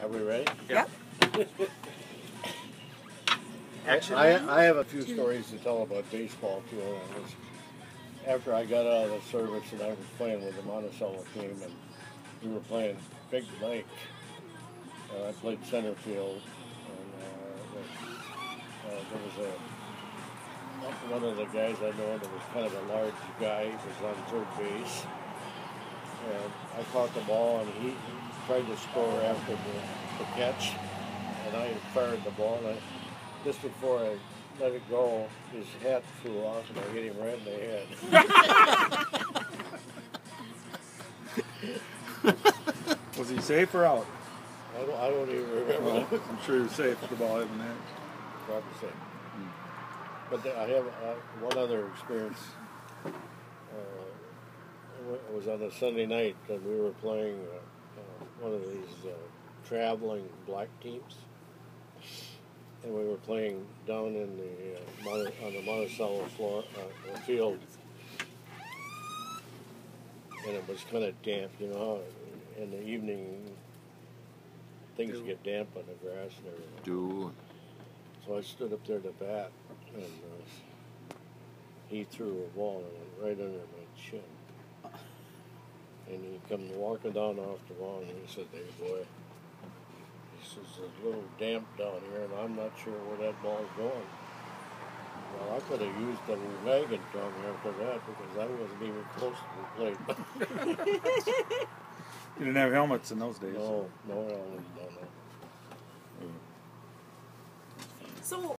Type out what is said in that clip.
Are we ready? Yep. I have a few stories to tell about baseball too. After I got out of the service and I was playing with the Monticello team, and we were playing Big Lake. I played center field, and there was one of the guys I know that was kind of a large guy. He was on third base, and I caught the ball, and he tried to score after the catch, and I fired the ball, and just before I let it go, his hat flew off, and I hit him right in the head. Was he safe or out? I don't even remember. Well, I'm sure he was safe with the ball hitting that. Probably safe. But I have one other experience. It was on a Sunday night, and we were playing one of these traveling black teams, and we were playing down in on the Monticello floor field, and it was kind of damp. You know, in the evening things get damp on the grass and everything. So I stood up there to bat, and he threw a ball and it went right under my chin. And he come walking down off the lawn, and he said, "Hey, boy," he says, "there's a little damp down here, and I'm not sure where that ball's going." Well, I could have used a wagon tongue after that, because I wasn't even close to the plate. You didn't have helmets in those days. No helmets, no. So